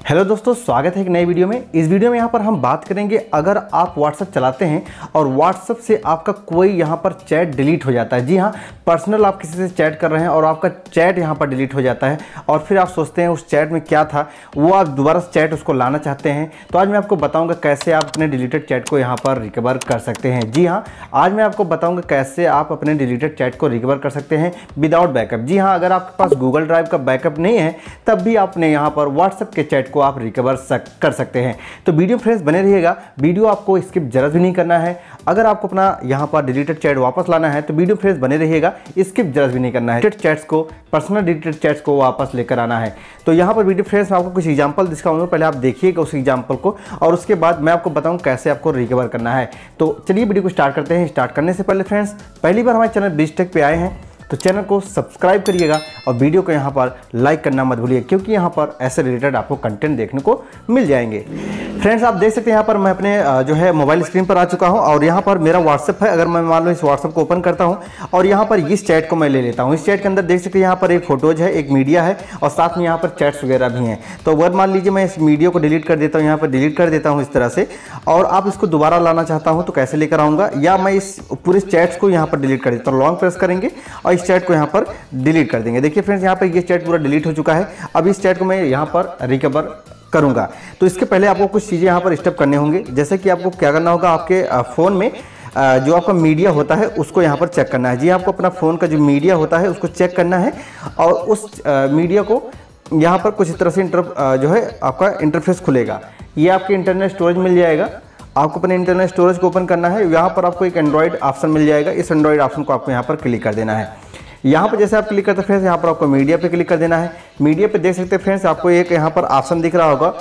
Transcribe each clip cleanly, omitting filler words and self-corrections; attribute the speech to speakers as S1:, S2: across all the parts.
S1: Hello दोस्तों, स्वागत है एक नई वीडियो में। इस वीडियो में यहाँ पर हम बात करेंगे, अगर आप व्हाट्सएप चलाते हैं और व्हाट्सएप से आपका कोई यहाँ पर चैट डिलीट हो जाता है। जी हाँ, पर्सनल आप किसी से चैट कर रहे हैं और आपका चैट यहाँ पर डिलीट हो जाता है और फिर आप सोचते हैं उस चैट में क्या था, वो आप दोबारा चैट उसको लाना चाहते हैं। तो आज मैं आपको बताऊँगा कैसे आप अपने डिलीटेड चैट को यहाँ पर रिकवर कर सकते हैं। जी हाँ, आज मैं आपको बताऊँगा कैसे आप अपने डिलीटेड चैट को रिकवर कर सकते हैं विदाउट बैकअप। जी हाँ, अगर आपके पास गूगल ड्राइव का बैकअप नहीं है तब भी आपने यहाँ पर व्हाट्सएप के चैट को आप रिकवर कर सकते हैं। तो वीडियो फ्रेंड्स बने रहिएगा, वीडियो आपको स्किप जरा भी नहीं करना है। अगर आपको अपना यहाँ पर डिलीटेड चैट वापस लाना है तो वीडियो फ्रेंड्स बने रहिएगा, स्किप जरा भी नहीं करना है। डिलीटेड चैट्स को, पर्सनल डिलीटेड चैट्स को वापस लेकर आना है। तो यहाँ पर वीडियो फ्रेंड्स मैं आपको कुछ एग्जांपल दिखाऊंगा, पहले आप देखिएगा उस एग्जांपल को और उसके बाद मैं आपको बताऊँ कैसे आपको रिकवर करना है। तो चलिए वीडियो को स्टार्ट करते हैं। स्टार्ट करने से पहले फ्रेंड्स, पहली बार हमारे चैनल BizTech पे आए हैं तो चैनल को सब्सक्राइब करिएगा और वीडियो को यहाँ पर लाइक करना मत भूलिए, क्योंकि यहाँ पर ऐसे रिलेटेड आपको कंटेंट देखने को मिल जाएंगे। फ्रेंड्स आप देख सकते हैं यहाँ पर मैं अपने जो है मोबाइल स्क्रीन पर आ चुका हूँ और यहाँ पर मेरा व्हाट्सएप है। अगर मैं मान लो इस व्हाट्सएप को ओपन करता हूँ और यहाँ पर इस चैट को मैं ले लेता हूँ। इस चैट के अंदर देख सकते हैं यहाँ पर एक फोटोज है, एक मीडिया है और साथ में यहाँ पर चैट्स वगैरह भी हैं। तो अगर मान लीजिए मैं इस मीडिया को डिलीट कर देता हूँ, यहाँ पर डिलीट कर देता हूँ इस तरह से, और आप इसको दोबारा लाना चाहता हूँ तो कैसे लेकर आऊँगा, या मैं इस पूरे चैट्स को यहाँ पर डिलीट कर देता हूँ। लॉन्ग प्रेस करेंगे और इस चैट को यहाँ पर डिलीट कर देंगे। देखिए फ्रेंड्स, यहाँ पर ये चैट पूरा डिलीट हो चुका है। अब इस चैट को मैं यहाँ पर रिकवर करूंगा। तो इसके पहले आपको कुछ चीज़ें यहाँ पर स्टेप करने होंगे। जैसे कि आपको क्या करना होगा, आपके फ़ोन में जो आपका मीडिया होता है उसको यहाँ पर चेक करना है। जी, आपको अपना फ़ोन का जो मीडिया होता है उसको चेक करना है और उस मीडिया को यहाँ पर कुछ इस तरह से जो है आपका इंटरफेस खुलेगा। ये आपके इंटरनल स्टोरेज मिल जाएगा। आपको अपने इंटरनल स्टोरेज को ओपन करना है। यहाँ पर आपको एक एंड्रॉइड ऑप्शन मिल जाएगा। इस एंड्रॉइड ऑप्शन को आपको यहाँ पर क्लिक कर देना है। यहाँ पर जैसे आप क्लिक करते हैं फ्रेंड्स, यहाँ पर आपको मीडिया पे क्लिक कर देना है। मीडिया पे देख सकते हैं फ्रेंड्स, आपको एक यहाँ पर ऑप्शन दिख रहा होगा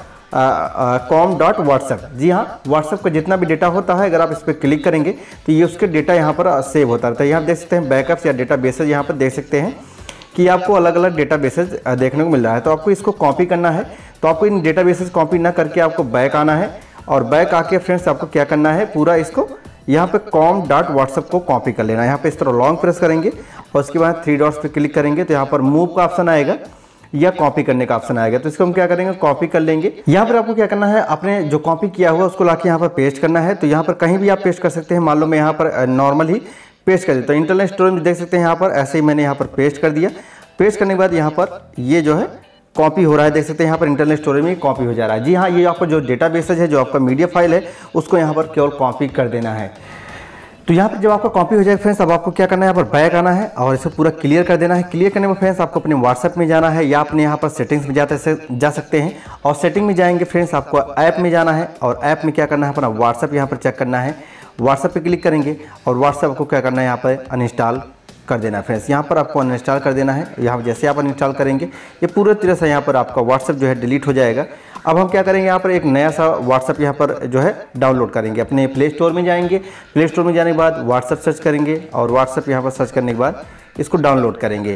S1: com.whatsapp। जी हाँ, व्हाट्सएप का जितना भी डेटा होता है अगर आप इस पर क्लिक करेंगे तो ये उसके डेटा यहाँ पर सेव होता रहता है। यहाँ देख सकते हैं बैकअप्स या डेटा बेसेज, यहाँ पर देख सकते हैं कि आपको अलग अलग डेटा बेसेज देखने को मिल रहा है। तो आपको इसको कॉपी करना है। तो आपको इन डेटा बेसेज कॉपी ना करके आपको बैक आना है और बैक आके फ्रेंड्स आपको क्या करना है, पूरा इसको यहाँ पे com.whatsapp को कॉपी कर लेना है। यहाँ पे इस तरह लॉन्ग प्रेस करेंगे और उसके बाद 3 डॉट्स पे क्लिक करेंगे तो यहाँ पर मूव का ऑप्शन आएगा या कॉपी करने का ऑप्शन आएगा। तो इसको हम क्या करेंगे, कॉपी कर लेंगे। यहाँ पर आपको क्या करना है, अपने जो कॉपी किया हुआ उसको लाके यहाँ पर पेस्ट करना है। तो यहाँ पर कहीं भी आप पेस्ट कर सकते हैं। मान लो मैं यहाँ पर नॉर्मल ही पेस्ट कर देता हूँ। इंटरनल स्टोरेज में देख सकते हैं यहाँ पर ऐसे ही मैंने यहाँ पर पेस्ट कर दिया। पेस्ट करने के बाद यहाँ पर ये जो है कॉपी हो रहा है, देख सकते हैं यहाँ पर इंटरनल स्टोरेज में कॉपी हो जा रहा है। जी हाँ, ये आपका जो डेटा बेसेज है, जो आपका मीडिया फाइल है, उसको यहाँ पर केवल कॉपी कर देना है। तो यहाँ पर जब आपका कॉपी हो जाए फ्रेंड्स, अब आपको क्या करना है, यहाँ पर बैक आना है और इसे पूरा क्लियर कर देना है। क्लियर करने में फ्रेंड्स आपको अपने व्हाट्सएप में जाना है या अपने यहाँ पर सेटिंग्स में जा सकते हैं और सेटिंग में जाएंगे फ्रेंड्स, आपको ऐप में जाना है और ऐप में क्या करना है, अपना व्हाट्सएप यहाँ पर चेक करना है। व्हाट्सएप पे क्लिक करेंगे और व्हाट्सएप को क्या करना है, यहाँ पर अनइंस्टॉल कर देना है फ्रेंड्स। यहाँ पर आपको अनइंस्टॉल कर देना है। यहाँ जैसे आप अनइंस्टॉल करेंगे ये पूरी तरह से यहाँ पर आपका व्हाट्सएप जो है डिलीट हो जाएगा। अब हम क्या करेंगे, यहाँ पर एक नया सा व्हाट्सएप यहाँ पर जो है डाउनलोड करेंगे। अपने प्ले स्टोर में जाएंगे। प्ले स्टोर में जाने के बाद व्हाट्सएप सर्च करेंगे और व्हाट्सएप यहाँ पर सर्च करने के बाद इसको डाउनलोड करेंगे।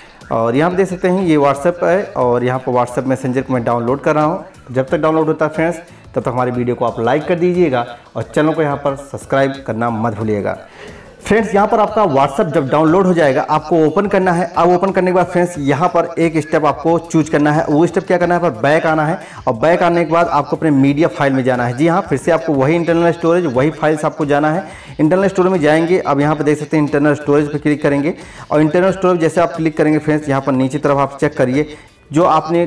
S1: और यहाँ पर देख सकते हैं ये व्हाट्सएप है और यहाँ पर व्हाट्सएप मैसेंजर को मैं डाउनलोड कर रहा हूँ। जब तक डाउनलोड होता है फ्रेंड्स, तब तक हमारी वीडियो को आप लाइक कर दीजिएगा और चैनल को यहाँ पर सब्सक्राइब करना मत भूलिएगा। फ्रेंड्स यहाँ पर आपका व्हाट्सएप जब डाउनलोड हो जाएगा आपको ओपन करना है। अब ओपन करने के बाद फ्रेंड्स यहाँ पर एक स्टेप आपको चूज करना है। वो स्टेप क्या करना है, पर बैक आना है और बैक आने के बाद आपको अपने मीडिया फाइल में जाना है। जी हाँ, फिर से आपको वही इंटरनल स्टोरेज, वही फाइल्स आपको जाना है। इंटरनल स्टोरेज में जाएंगे। अब यहाँ पर देख सकते हैं इंटरनल स्टोरेज पर क्लिक करेंगे और इंटरनल स्टोरेज जैसे आप क्लिक करेंगे फ्रेंड्स, यहाँ पर नीचे तरफ आप चेक करिए जो आपने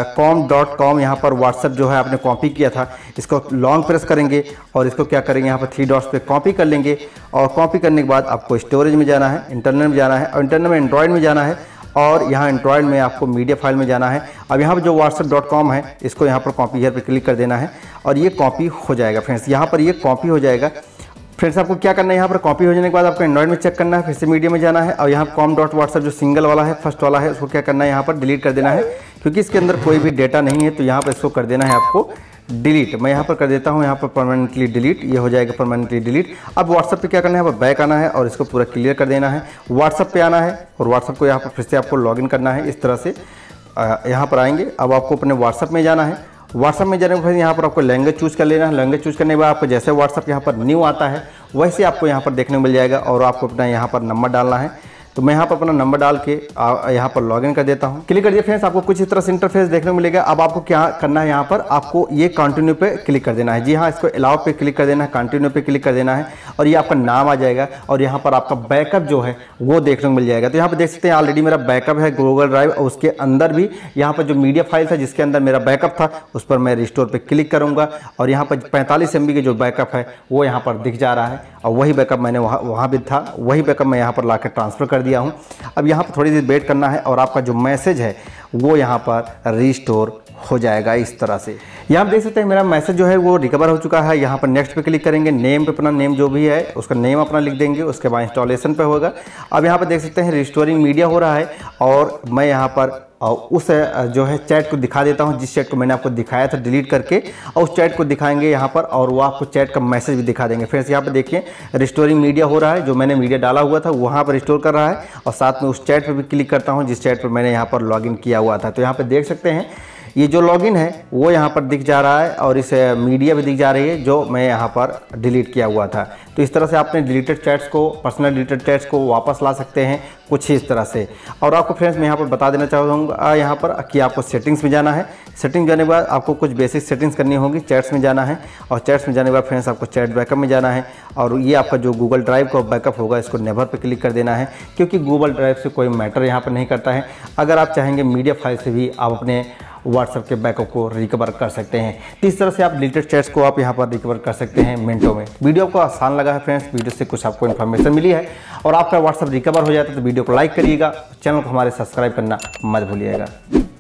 S1: com.com यहाँ पर व्हाट्सएप जो है आपने कॉपी किया था, इसको लॉन्ग प्रेस करेंगे और इसको क्या करेंगे, यहाँ पर 3 डॉट्स पे कॉपी कर लेंगे। और कॉपी करने के बाद आपको स्टोरेज में जाना है, इंटरनल में जाना है और इंटरनल में एंड्रॉयड में जाना है और यहाँ एंड्रॉयड में आपको मीडिया फाइल में जाना है। अब यहाँ पर जो whatsapp.com है इसको यहाँ पर कॉपी हियर पे क्लिक कर देना है और ये कॉपी हो जाएगा फ्रेंड्स। यहाँ पर ये कॉपी हो जाएगा फ्रेंड्स। आपको क्या करना है, यहाँ पर कॉपी हो जाने के बाद आपको एंड्रॉइड में चेक करना है, फिर से मीडिया में जाना है और यहाँ com.whatsapp जो सिंगल वाला है, फर्स्ट वाला है, उसको क्या करना है, यहाँ पर डिलीट कर देना है, क्योंकि इसके अंदर कोई भी डेटा नहीं है। तो यहाँ पर इसको कर देना है आपको डिलीट। मैं यहाँ पर कर देता हूँ यहाँ पर परमानेंटली डिलीट। ये हो जाएगा परमानेंटली डिलीट। अब व्हाट्सएप पे क्या करना है, यहाँ पर बैक आना है और इसको पूरा क्लियर कर देना है। व्हाट्सएप पे आना है और व्हाट्सएप को यहाँ पर फिर से आपको लॉगिन करना है। इस तरह से यहाँ पर आएंगे। अब आपको अपने व्हाट्सएप में जाना है। व्हाट्सएप में जाने के बाद यहाँ पर आपको लैंग्वेज चूज़ कर लेना है। लैंग्वेज चूज़ करने के बाद आपको जैसे व्हाट्सएप यहाँ पर न्यू आता है वैसे आपको यहाँ पर देखने को मिल जाएगा और आपको अपना यहाँ पर नंबर डालना है। तो मैं यहाँ पर अपना नंबर डाल के यहाँ पर लॉगिन कर देता हूँ। क्लिक कर दिया फ्रेंड्स, आपको कुछ इस तरह से इंटरफेस देखने को मिलेगा। अब आपको क्या करना है, यहाँ पर आपको ये कंटिन्यू पे क्लिक कर देना है। जी हाँ, इसको अलाउ पे क्लिक कर देना है, कंटिन्यू पे क्लिक कर देना है और ये आपका नाम आ जाएगा और यहाँ पर आपका बैकअप जो है वो देखने को मिल जाएगा। तो यहाँ पर देख सकते हैं ऑलरेडी मेरा बैकअप है गूगल ड्राइव और उसके अंदर भी यहाँ पर जो मीडिया फाइल था जिसके अंदर मेरा बैकअप था उस पर मैं रिस्टोर पे क्लिक करूँगा और यहाँ पर 45 MB के जो बैकअप है वो यहाँ पर दिख जा रहा है और वही बैकअप मैंने वहाँ भी था, वही बैकअप मैं यहाँ पर लाकर ट्रांसफ़र कर दिया हूँ। अब यहाँ पर थोड़ी देर वेट करना है और आपका जो मैसेज है वो यहाँ पर रिस्टोर हो जाएगा इस तरह से। यहाँ आप देख सकते हैं मेरा मैसेज जो है वो रिकवर हो चुका है। यहाँ पर नेक्स्ट पे क्लिक करेंगे, नेम पे अपना नेम जो भी है उसका नेम अपना लिख देंगे, उसके बाद इंस्टॉलेशन पे होगा। अब यहाँ पर देख सकते हैं रिस्टोरिंग मीडिया हो रहा है और मैं यहाँ पर उस जो है चैट को दिखा देता हूँ जिस चैट को मैंने आपको दिखाया था डिलीट करके, और उस चैट को दिखाएंगे यहाँ पर और वो आपको चैट का मैसेज भी दिखा देंगे। फ्रेंड्स यहाँ पर देखिए रिस्टोरिंग मीडिया हो रहा है, जो मैंने मीडिया डाला हुआ था वहाँ पर रिस्टोर कर रहा है और साथ में उस चैट पर भी क्लिक करता हूँ जिस चैट पर मैंने यहाँ पर लॉगिन किया हुआ था। तो यहाँ पर देख सकते हैं ये जो लॉगिन है वो यहाँ पर दिख जा रहा है और इस मीडिया भी दिख जा रही है जो मैं यहाँ पर डिलीट किया हुआ था। तो इस तरह से आपने डिलीटेड चैट्स को, पर्सनल डिलीटेड चैट्स को वापस ला सकते हैं कुछ ही इस तरह से। और आपको फ्रेंड्स मैं यहाँ पर बता देना चाहूँगा यहाँ पर कि आपको सेटिंग्स में जाना है। सेटिंग जाने के बाद आपको कुछ बेसिक सेटिंग्स करनी होगी, चैट्स में जाना है और चैट्स में जाने के बाद फ्रेंड्स आपको चैट बैकअप में जाना है और ये आपका जो गूगल ड्राइव का बैकअप होगा इसको नेवर पे क्लिक कर देना है, क्योंकि गूगल ड्राइव से कोई मैटर यहाँ पर नहीं करता है। अगर आप चाहेंगे मीडिया फाइल से भी आप अपने व्हाट्सएप के बैकअप को रिकवर कर सकते हैं। तो इस तरह से आप डिलीटेड चैट्स को आप यहाँ पर रिकवर कर सकते हैं मिनटों में। वीडियो आपको आसान लगा है फ्रेंड्स, वीडियो से कुछ आपको इन्फॉर्मेशन मिली है और आपका व्हाट्सएप रिकवर हो जाता है तो वीडियो को लाइक करिएगा, चैनल को हमारे सब्सक्राइब करना मत भूलिएगा।